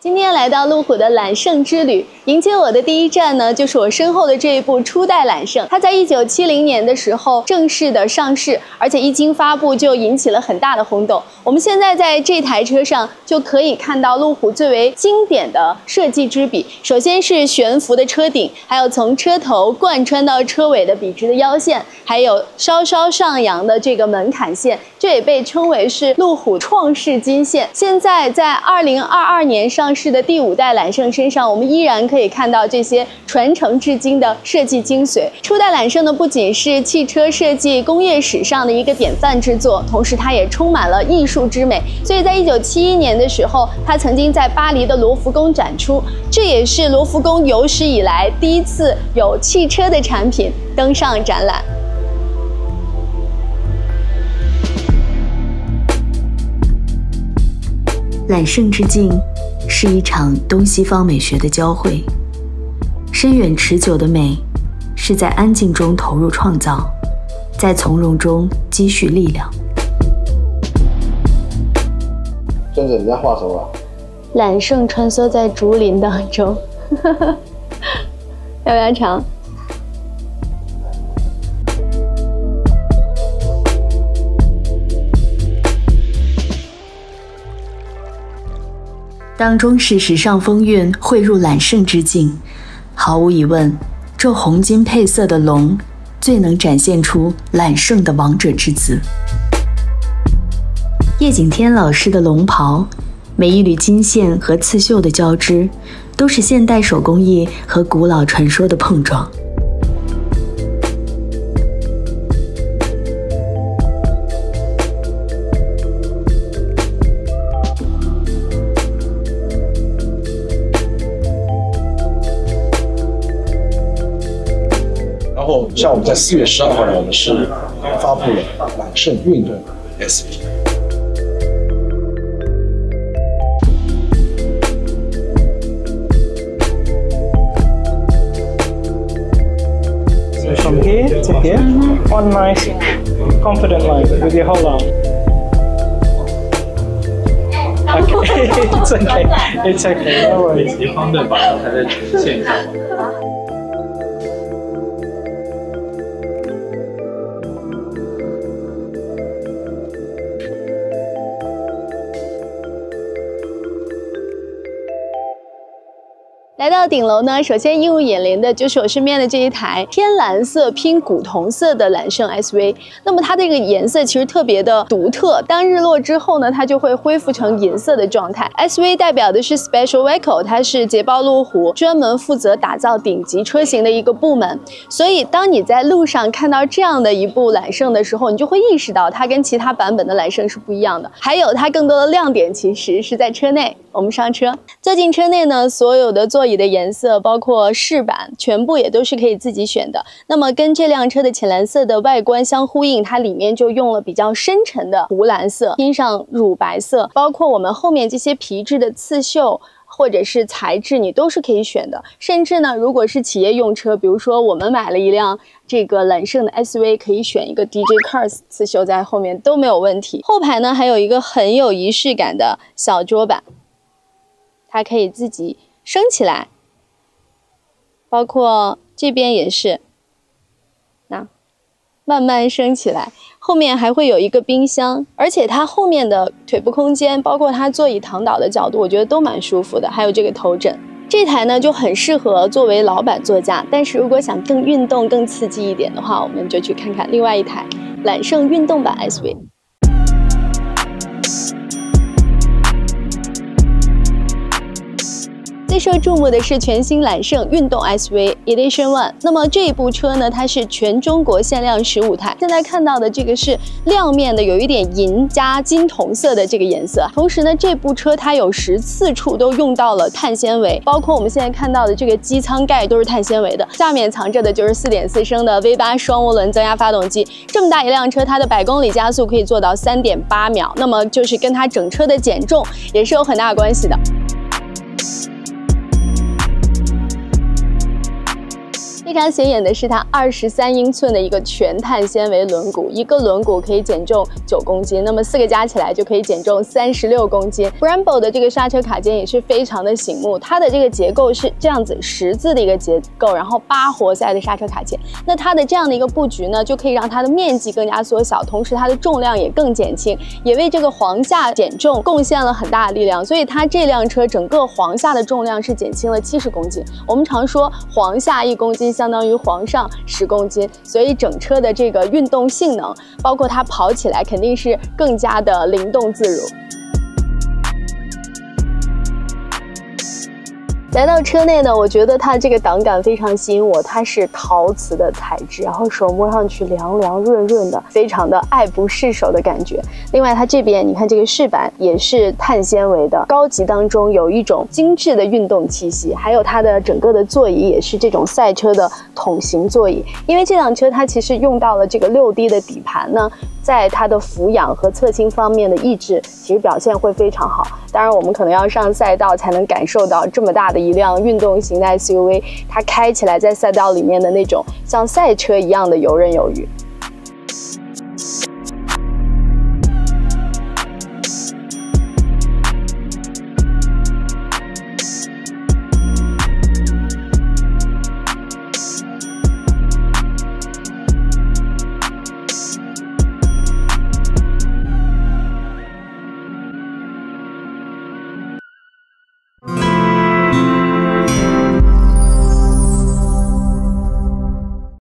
今天来到路虎的揽胜之旅，迎接我的第一站呢，就是我身后的这一部初代揽胜。它在1970年的时候正式的上市，而且一经发布就引起了很大的轰动。我们现在在这台车上就可以看到路虎最为经典的设计之笔。首先是悬浮的车顶，还有从车头贯穿到车尾的笔直的腰线，还有稍稍上扬的这个门槛线，这也被称为是路虎创世金线。现在在2022年上市的第5代揽胜身上，我们依然可以看到这些传承至今的设计精髓。初代揽胜呢，不仅是汽车设计工业史上的一个典范之作，同时它也充满了艺术之美。所以在1971年的时候，它曾经在巴黎的罗浮宫展出，这也是罗浮宫有史以来第一次有汽车的产品登上展览。 揽胜之境是一场东西方美学的交汇，深远持久的美是在安静中投入创造，在从容中积蓄力量。 跟着人家画什么？ 揽胜穿梭在竹林当中，要不要尝？ 当中式时尚风韵汇入揽胜之境，毫无疑问，这红金配色的龙最能展现出揽胜的王者之姿。叶景天老师的龙袍，每一缕金线和刺绣的交织，都是现代手工艺和古老传说的碰撞。 然后像我们在4月12号呢，我们是发布了揽胜运动 SV。 So from here to here, one nice confident line with your whole arm. Okay, it's okay, it's okay, no worries. 一方对把它再呈现一下吧。 来到顶楼呢，首先映入眼帘的就是我身边的这一台天蓝色拼古铜色的揽胜 SV。那么它这个颜色其实特别的独特，当日落之后呢，它就会恢复成银色的状态。SV 代表的是 Special Vehicle， 它是捷豹路虎专门负责打造顶级车型的一个部门。所以当你在路上看到这样的一部揽胜的时候，你就会意识到它跟其他版本的揽胜是不一样的。还有它更多的亮点其实是在车内。我们上车，坐进车内呢，所有的座椅的颜色，包括饰板，全部也都是可以自己选的。那么跟这辆车的浅蓝色的外观相呼应，它里面就用了比较深沉的湖蓝色，拼上乳白色，包括我们后面这些皮质的刺绣或者是材质，你都是可以选的。甚至呢，如果是企业用车，比如说我们买了一辆这个揽胜的 SV， 可以选一个 DJ Cars 刺绣在后面都没有问题。后排呢还有一个很有仪式感的小桌板，它可以自己升起来，包括这边也是，那慢慢升起来。后面还会有一个冰箱，而且它后面的腿部空间，包括它座椅躺倒的角度，我觉得都蛮舒服的。还有这个头枕，这台呢就很适合作为老板座驾。但是如果想更运动、更刺激一点的话，我们就去看看另外一台揽胜运动版 SV。最受注目的是全新揽胜运动 SV Edition One。那么这一部车呢，它是全中国限量15台。现在看到的这个是亮面的，有一点银加金铜色的这个颜色。同时呢，这部车它有14处都用到了碳纤维，包括我们现在看到的这个机舱盖都是碳纤维的。下面藏着的就是4.4升的 V8 双涡轮增压发动机。这么大一辆车，它的100公里加速可以做到3.8秒，那么就是跟它整车的减重也是有很大关系的。 非常显眼的是它23英寸的一个全碳纤维轮毂，一个轮毂可以减重9公斤，那么4个加起来就可以减重36公斤。Brembo 的这个刹车卡钿也是非常的醒目，它的这个结构是这样子十字的一个结构，然后8活塞的刹车卡钿。那它的这样的一个布局呢，就可以让它的面积更加缩小，同时它的重量也更减轻，也为这个簧下减重贡献了很大的力量。所以它这辆车整个簧下的重量是减轻了70公斤。我们常说簧下1公斤相当于簧上10公斤，所以整车的这个运动性能，包括它跑起来肯定是更加的灵动自如。来到车内呢，我觉得它这个挡杆非常吸引我，它是陶瓷的材质，然后手摸上去凉凉润润的，非常的爱不释手的感觉。另外它这边你看这个饰板也是碳纤维的，高级当中有一种精致的运动气息，还有它的整个的座椅也是这种赛车的桶型座椅。因为这辆车它其实用到了这个6D 的底盘呢，在它的俯仰和侧倾方面的抑制其实表现会非常好。当然我们可能要上赛道才能感受到这么大的一辆运动型的 SUV， 它开起来在赛道里面的那种像赛车一样的游刃有余。